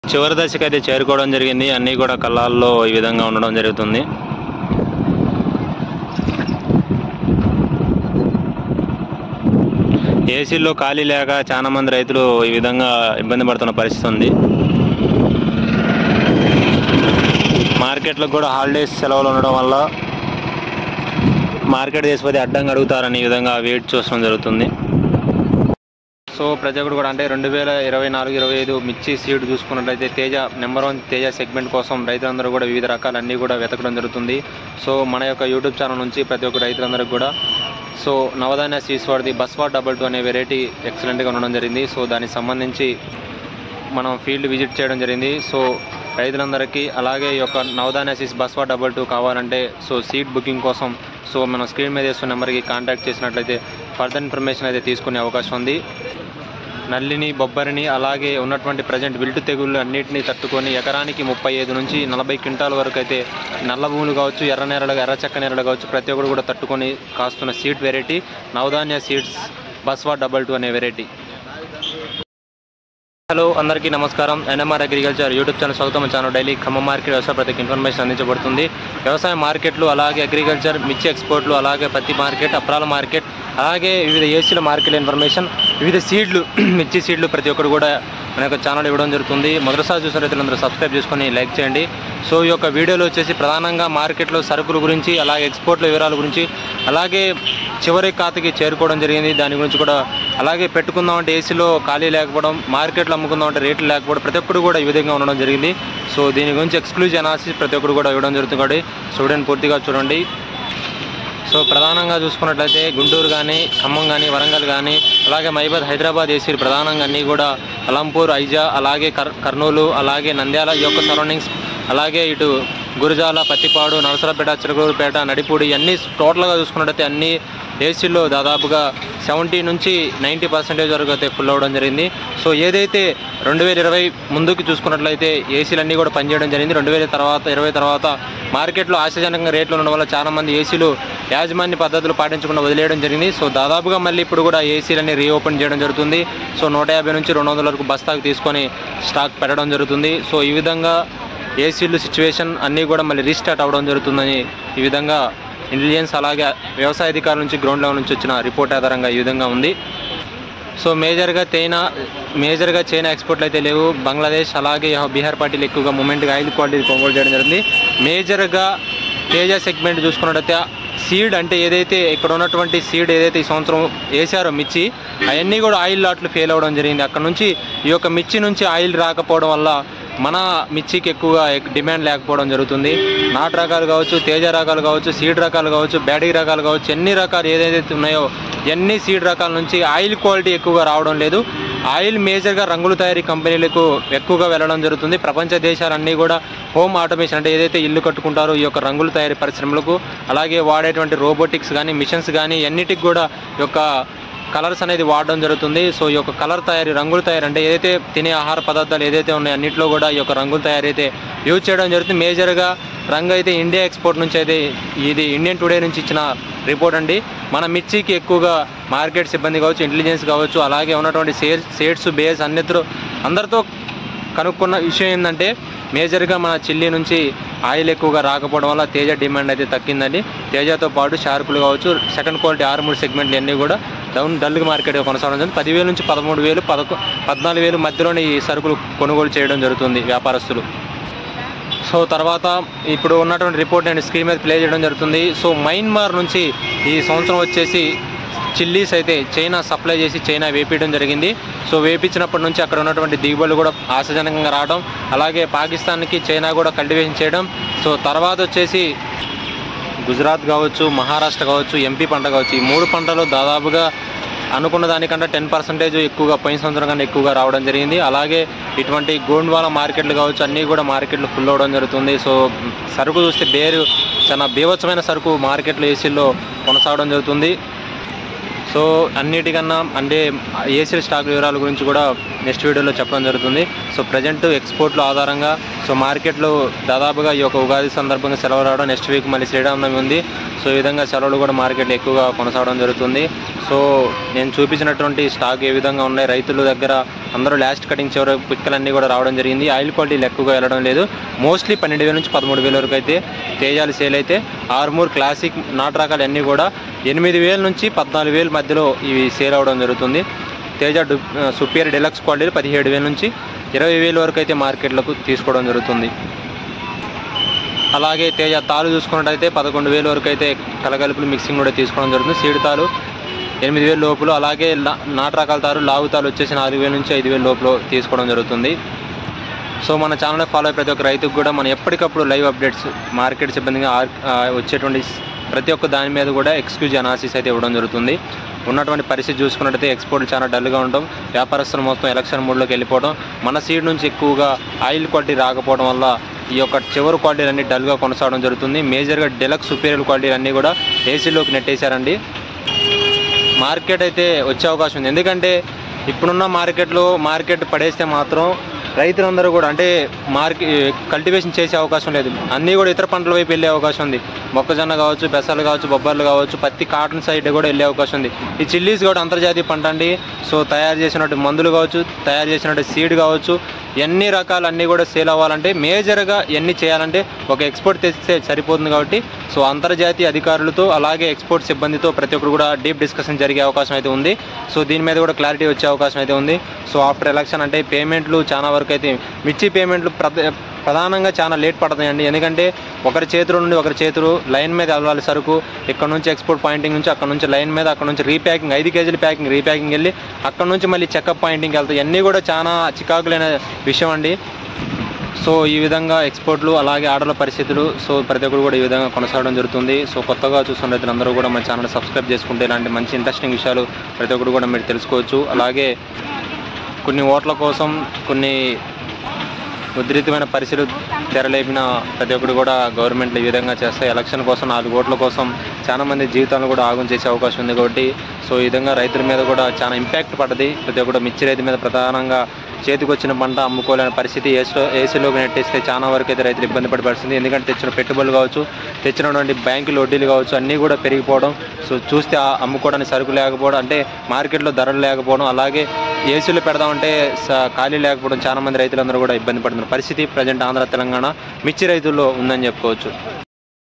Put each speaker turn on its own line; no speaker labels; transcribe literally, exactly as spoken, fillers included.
చివరి దశకి అయితే చేరుకోవడం జరిగింది. అన్నీ కూడా కళ్ళాల్లో ఈ విధంగా ఉండడం జరుగుతుంది. ఏసీల్లో ఖాళీ లేక చాలా మంది రైతులు ఈ విధంగా ఇబ్బంది పడుతున్న పరిస్థితి ఉంది. మార్కెట్లకు కూడా హాలిడేస్ సెలవులు ఉండడం వల్ల మార్కెట్ తీసుకొని అడ్డంగా అడుగుతారని ఈ విధంగా వెయిట్ చూడడం జరుగుతుంది. సో ప్రతి ఒక్కరు కూడా అంటే రెండు వేల ఇరవై నాలుగు ఇరవై ఐదు మిర్చి సీడ్ చూసుకున్నట్లయితే Teja number one Teja segment కోసం రైతులందరూ కూడా వివిధ రకాలన్నీ కూడా వెతకడం జరుగుతుంది. సో మన యొక్క యూట్యూబ్ ఛానల్ నుంచి ప్రతి ఒక్క రైతులందరికీ కూడా సో నవధాన్య సీడ్స్ వాడిది బస్వా డబల్ టూ అనే వెరైటీ ఎక్సలెంట్గా ఉండడం జరిగింది. సో దానికి సంబంధించి మనం ఫీల్డ్ విజిట్ చేయడం జరిగింది. సో రైతులందరికీ అలాగే ఈ యొక్క Navadhanya seeds Baswa double two కావాలంటే సో సీడ్ బుకింగ్ కోసం సో మనం స్క్రీన్ మీద వేస్తున్న నెంబర్కి కాంటాక్ట్ చేసినట్లయితే ఫర్దర్ ఇన్ఫర్మేషన్ అయితే తీసుకునే అవకాశం ఉంది. నల్లిని బొబ్బరిని అలాగే ఉన్నటువంటి ప్రజెంట్ విల్టు తెగుళ్ళు అన్నింటినీ తట్టుకొని ఎకరానికి ముప్పై ఐదు నుంచి నలభై క్వింటాల వరకు అయితే నల్ల భూములు కావచ్చు, ఎర్ర నేరలు ఎర్ర చెక్క నేరలు కావచ్చు, ప్రతి ఒక్కరు కూడా తట్టుకొని కాస్తున్న seed variety Navadhanya seeds Baswa double two అనే వెరైటీ. హలో అందరికీ నమస్కారం. ఎన్ఎంఆర్ అగ్రికల్చర్ యూట్యూబ్ ఛానల్ స్వాగతం. ఛానల్ డైలీ ఖమ్మం మార్కెట్ వ్యవసాయ ప్రత్యేక ఇన్ఫర్మేషన్ అందించబడుతుంది. వ్యవసాయ మార్కెట్లు అలాగే అగ్రికల్చర్ మిర్చి ఎక్స్పోర్ట్లు అలాగే పత్తి మార్కెట్ అప్రాల మార్కెట్ అలాగే వివిధ ఏసీల మార్కెట్ ఇన్ఫర్మేషన్ వివిధ సీడ్లు మిర్చి సీడ్లు ప్రతి ఒక్కరు కూడా మన యొక్క ఛానల్ ఇవ్వడం జరుగుతుంది. మొదటిసారి చూసిన రైతులందరూ సబ్స్క్రైబ్ చేసుకొని లైక్ చేయండి. సో ఈ యొక్క వీడియోలో వచ్చేసి ప్రధానంగా మార్కెట్లో సరుకుల గురించి అలాగే ఎక్స్పోర్ట్ల వివరాల గురించి అలాగే చివరి ఖాతాకి చేరుకోవడం జరిగింది దాని గురించి కూడా అలాగే పెట్టుకుందామంటే ఏసీలో ఖాళీ లేకపోవడం మార్కెట్లో అమ్ముకుందామంటే రేట్లు లేకపోవడం ప్రతి ఒక్కరు కూడా ఈ విధంగా ఉండడం జరిగింది. సో దీని గురించి ఎక్స్క్లూజివ్ అనాలిసిస్ ప్రతి ఒక్కరు కూడా ఇవ్వడం జరుగుతుంది కాబట్టి స్టూడెంట్ పూర్తిగా చూడండి. సో ప్రధానంగా చూసుకున్నట్లయితే గుంటూరు కానీ ఖమ్మం కానీ వరంగల్ కానీ అలాగే మహబూబాద్ హైదరాబాద్ ఏసీలు ప్రధానంగా అన్నీ కూడా అలంపూర్ ఐజా అలాగే కర్ కర్నూలు అలాగే నంద్యాల ఈ యొక్క సరౌండింగ్స్ అలాగే ఇటు గురజాల పత్తిపాడు నరసరాపేట చిరకూరుపేట నడిపూడి అన్నీ టోటల్గా చూసుకున్నట్టయితే అన్ని ఏసీల్లో దాదాపుగా సెవెంటీ నుంచి నైంటీ పర్సెంటేజ్ వరకు అయితే ఫుల్ అవ్వడం జరిగింది. సో ఏదైతే రెండు వేల ఇరవై ముందుకు చూసుకున్నట్లయితే ఏసీలు అన్నీ కూడా పనిచేయడం జరిగింది. రెండు వేల తర్వాత ఇరవై తర్వాత మార్కెట్లో ఆశాజనకంగా రేట్లు ఉండడం వల్ల చాలామంది ఏసీలు యాజమాన్య పద్ధతులు పాటించకుండా వదిలేయడం జరిగింది. సో దాదాపుగా మళ్ళీ ఇప్పుడు కూడా ఏసీలన్నీ రీఓపెన్ చేయడం జరుగుతుంది. సో నూట యాభై నుంచి రెండు వందల వరకు బస్తాకు తీసుకొని స్టాక్ పెట్టడం జరుగుతుంది. సో ఈ విధంగా ఏసీలు సిచ్యువేషన్ అన్నీ కూడా మళ్ళీ రీస్టార్ట్ అవ్వడం జరుగుతుందని ఈ విధంగా ఇంటెలిజెన్స్ అలాగే వ్యవసాయ అధికారుల నుంచి గ్రౌండ్ లెవెల్ నుంచి వచ్చిన రిపోర్ట్ ఆధారంగా ఈ విధంగా ఉంది. సో మేజర్గా చైనా మేజర్గా చైనా ఎక్స్పోర్ట్లు అయితే లేవు. బంగ్లాదేశ్ అలాగే బీహార్ పార్టీలు ఎక్కువగా మూమెంట్గా ఆయిల్ క్వాలిటీ కొనుగోలు చేయడం జరిగింది. మేజర్గా తేజ సెగ్మెంట్ చూసుకున్నట్టయితే సీడ్ అంటే ఏదైతే ఇక్కడ ఉన్నటువంటి సీడ్ ఏదైతే ఈ సంవత్సరం వేసారో మిర్చి అవన్నీ కూడా ఆయిల్ లాట్లు ఫెయిల్ అవ్వడం జరిగింది. అక్కడ నుంచి ఈ యొక్క మిర్చి నుంచి ఆయిల్ రాకపోవడం వల్ల మన మిర్చికి ఎక్కువగా డిమాండ్ లేకపోవడం జరుగుతుంది. నాటు రకాలు కావచ్చు, తేజ రకాలు కావచ్చు, సీడ్ రకాలు కావచ్చు, బ్యాడీ రకాలు కావచ్చు, ఎన్ని రకాలు ఏదైతే ఉన్నాయో ఎన్ని సీడ్ రకాల నుంచి ఆయిల్ క్వాలిటీ ఎక్కువగా రావడం లేదు. ఆయిల్ మేజర్గా రంగుల తయారీ కంపెనీలకు ఎక్కువగా వెళ్ళడం జరుగుతుంది. ప్రపంచ దేశాలన్నీ కూడా హోమ్ ఆటోమేషన్ అంటే ఏదైతే ఇల్లు కట్టుకుంటారో ఈ యొక్క రంగుల తయారీ పరిశ్రమలకు అలాగే వాడేటువంటి రోబోటిక్స్ కానీ మిషన్స్ కానీ అన్నిటికి కూడా ఈ యొక్క కలర్స్ అనేది వాడడం జరుగుతుంది. సో ఈ యొక్క కలర్ తయారీ రంగుల తయారీ అంటే ఏదైతే తినే ఆహార పదార్థాలు ఏదైతే ఉన్నాయో అన్నింటిలో కూడా ఈ యొక్క రంగుల తయారీ అయితే యూజ్ చేయడం జరుగుతుంది. మేజర్గా రంగు అయితే ఇండియా ఎక్స్పోర్ట్ నుంచి అయితే ఇది ఇండియన్ టుడే నుంచి ఇచ్చిన రిపోర్ట్ అండి. మన మిర్చికి ఎక్కువగా మార్కెట్ సిబ్బంది కావచ్చు, ఇంటెలిజెన్స్ కావచ్చు, అలాగే ఉన్నటువంటి సేర్ సేట్స్ బేస్ అన్నిటితో అందరితో కనుక్కున్న విషయం ఏంటంటే మేజర్గా మన చిల్లీ నుంచి ఆయిల్ ఎక్కువగా రాకపోవడం వల్ల తేజ డిమాండ్ అయితే తగ్గిందండి. తేజతో పాటు షార్పులు కావచ్చు, సెకండ్ క్వాలిటీ ఆరు మూడు సెగ్మెంట్లు అన్నీ కూడా డౌన్ డల్గా మార్కెట్గా కొనసాగడం జరుగుతుంది. పదివేల నుంచి పదమూడు వేలు పదకొ పద్నాలుగు వేలు మధ్యలోనే ఈ సరుకులు కొనుగోలు చేయడం జరుగుతుంది వ్యాపారస్తులు. సో తర్వాత ఇప్పుడు ఉన్నటువంటి రిపోర్ట్ నేను స్క్రీన్ మీద ప్లే చేయడం జరుగుతుంది. సో మయన్మార్ నుంచి ఈ సంవత్సరం వచ్చేసి చిల్లీస్ అయితే చైనా సప్లై చేసి చైనా వేపించడం జరిగింది. సో వేపించినప్పటి నుంచి అక్కడ ఉన్నటువంటి దిగుబడులు కూడా ఆశాజనకంగా రావడం అలాగే పాకిస్తాన్కి చైనా కూడా కల్టివేషన్ చేయడం. సో తర్వాత వచ్చేసి గుజరాత్ కావచ్చు, మహారాష్ట్ర కావచ్చు, ఎంపీ పంట కావచ్చు, ఈ మూడు పంటలు దాదాపుగా అనుకున్న దానికంటే టెన్ పర్సెంటేజ్ ఎక్కువగా పోయిన సంవత్సరం కన్నా ఎక్కువగా రావడం జరిగింది. అలాగే ఇటువంటి గోండ్వాల మార్కెట్లు కావచ్చు అన్నీ కూడా మార్కెట్లు ఫుల్ అవ్వడం జరుగుతుంది. సో సరుకు చూస్తే బేరు చాలా బీభత్సమైన సరుకు మార్కెట్లో ఏసీల్లో కొనసాగడం జరుగుతుంది. సో అన్నిటికన్నా అంటే ఏసీల స్టాక్ వివరాల గురించి కూడా నెక్స్ట్ వీడియోలో చెప్పడం జరుగుతుంది. సో ప్రజెంట్ ఎక్స్పోర్ట్ల ఆధారంగా సో మార్కెట్లో దాదాపుగా ఈ యొక్క ఉగాది సందర్భంగా సెలవు రావడం, నెక్స్ట్ వీక్ మళ్ళీ శ్రీరామనవమి ఉంది. సో ఈ విధంగా సెలవులు కూడా మార్కెట్లో ఎక్కువగా కొనసాగడం జరుగుతుంది. సో నేను చూపించినటువంటి స్టాక్ ఏ విధంగా ఉన్నాయి, రైతుల దగ్గర అందరూ లాస్ట్ కటింగ్ చివరి పిక్కలన్నీ కూడా రావడం జరిగింది. ఆయిల్ క్వాలిటీలు ఎక్కువగా వెళ్ళడం లేదు. మోస్ట్లీ పన్నెండు వేల నుంచి పదమూడు వేల వరకు అయితే తేజాలు సేల్ అయితే, ఆర్మూర్ క్లాసిక్ నాటు రకాలు అన్నీ కూడా ఎనిమిది వేల నుంచి పద్నాలుగు వేల మధ్యలో ఇవి సేల్ అవ్వడం జరుగుతుంది. తేజ డు సుపీరియర్ డెలక్స్ క్వాలిటీలు పదిహేడు వేల నుంచి ఇరవై వేల వరకు అయితే మార్కెట్లకు తీసుకోవడం జరుగుతుంది. అలాగే తేజ తాలు చూసుకున్నట్టయితే పదకొండు వేల వరకు అయితే కలగలుపులు మిక్సింగ్ కూడా తీసుకోవడం జరుగుతుంది. సీడ్ తాలు ఎనిమిది వేల లోపల, అలాగే నాటు రకాల తారు లావు తాలు వచ్చేసి నాలుగు వేల నుంచి ఐదు వేల లోపల తీసుకోవడం జరుగుతుంది. సో మన ఛానల్ ఫాలో అయ్యే ప్రతి ఒక్క రైతుకు కూడా మనం ఎప్పటికప్పుడు లైవ్ అప్డేట్స్ మార్కెట్ సిబ్బందిగా వచ్చేటువంటి ప్రతి ఒక్క దాని మీద కూడా ఎక్స్క్లూజివ్ అనాలిసిస్ అయితే ఇవ్వడం జరుగుతుంది. ఉన్నటువంటి పరిస్థితి చూసుకున్నట్టయితే ఎక్స్పోర్ట్లు చాలా డల్గా ఉండడం, వ్యాపారస్తులు మొత్తం ఎలక్షన్ మూడ్లోకి వెళ్ళిపోవడం, మన సీడ్ నుంచి ఎక్కువగా ఆయిల్ క్వాలిటీ రాకపోవడం వల్ల ఈ యొక్క చివరి క్వాలిటీలు అన్నీ డల్గా కొనసాగడం జరుగుతుంది. మేజర్గా డెలక్స్ సుపీరియర్ క్వాలిటీలు అన్నీ కూడా ఏసీలోకి నెట్టేశారండి. మార్కెట్ అయితే వచ్చే అవకాశం ఉంది. ఎందుకంటే ఇప్పుడున్న మార్కెట్లో మార్కెట్ పడేస్తే మాత్రం రైతులందరూ కూడా అంటే మార్కెట్ కల్టివేషన్ చేసే అవకాశం లేదు. అన్నీ కూడా ఇతర పంటల వైపు వెళ్ళే అవకాశం ఉంది. మొక్కజొన్న కావచ్చు, పెసలు కావచ్చు, బొబ్బర్లు కావచ్చు, పత్తి కాటన్ సైడ్ కూడా వెళ్ళే అవకాశం ఉంది. ఈ చిల్లీస్ కూడా అంతర్జాతీయ పంట అండి. సో తయారు చేసినట్టు మందులు కావచ్చు, తయారు చేసినట్టు సీడ్ కావచ్చు, ఎన్ని రకాలు అన్నీ కూడా సేల్ అవ్వాలంటే మేజర్గా ఎన్ని చేయాలంటే ఒక ఎక్స్పోర్ట్ తెస్తే సరిపోతుంది. కాబట్టి సో అంతర్జాతీయ అధికారులతో అలాగే ఎక్స్పోర్ట్ సిబ్బందితో ప్రతి ఒక్కరు కూడా డీప్ డిస్కషన్ జరిగే అవకాశం అయితే ఉంది. సో దీని మీద కూడా క్లారిటీ వచ్చే అవకాశం అయితే ఉంది. సో ఆఫ్టర్ ఎలక్షన్ అంటే పేమెంట్లు చాలా వరకు అయితే మిర్చి పేమెంట్లు ప్రధానంగా చాలా లేట్ పడుతున్నాయండి. ఎందుకంటే ఒకరి చేతుల నుండి ఒకరి చేతులు లైన్ మీద వెళ్ళాలి సరుకు. ఇక్కడ నుంచి ఎక్స్పోర్ట్ పాయింటింగ్ నుంచి అక్కడ నుంచి లైన్ మీద, అక్కడ నుంచి రీప్యాకింగ్ ఐదు కేజీల ప్యాకింగ్ రీప్యాకింగ్ వెళ్ళి అక్కడ నుంచి మళ్ళీ చెకప్ పాయింటింగ్కి వెళ్తాయి. ఇవన్నీ కూడా చాలా చికాకులైన విషయం అండి. సో ఈ విధంగా ఎక్స్పోర్ట్లు అలాగే ఆర్డర్ల పరిస్థితులు సో ప్రతి ఒక్కరు కూడా ఈ విధంగా కొనసాగడం జరుగుతుంది. సో కొత్తగా చూస్తున్న రైతులందరూ కూడా మన ఛానల్ సబ్స్క్రైబ్ చేసుకుంటే ఇలాంటి మంచి ఇంట్రెస్టింగ్ విషయాలు ప్రతి ఒక్కరు కూడా మీరు తెలుసుకోవచ్చు. అలాగే కొన్ని ఓట్ల కోసం కొన్ని ఉధృతమైన పరిస్థితులు తెరలేపిన ప్రతి ఒక్కరు కూడా గవర్నమెంట్లు ఈ విధంగా చేస్తాయి. ఎలక్షన్ కోసం నాలుగు ఓట్ల కోసం చాలా మంది జీవితాలను కూడా ఆగం చేసే అవకాశం ఉంది. కాబట్టి సో ఈ విధంగా రైతుల మీద కూడా చాలా ఇంపాక్ట్ పడుతుంది. ప్రతి ఒక్కరు మిర్చి రైతు మీద ప్రధానంగా చేతికి వచ్చిన పంట అమ్ముకోలేని పరిస్థితి ఏసీలో ఏసీలోకి నెట్టేస్తే చాలా వరకు అయితే రైతులు ఇబ్బంది పడే పరిస్థితి. ఎందుకంటే తెచ్చిన పెట్టుబడులు కావచ్చు, తెచ్చినటువంటి బ్యాంకులు వడ్డీలు కావచ్చు అన్నీ కూడా పెరిగిపోవడం. సో చూస్తే అమ్ముకోవడానికి సరుకు లేకపోవడం, అంటే మార్కెట్లో ధరలు లేకపోవడం, అలాగే ఏసీలో పెడదామంటే ఖాళీ లేకపోవడం చాలా మంది రైతులందరూ కూడా ఇబ్బంది పడుతున్న పరిస్థితి ప్రజెంట్ ఆంధ్ర తెలంగాణ మిర్చి రైతుల్లో ఉందని చెప్పుకోవచ్చు.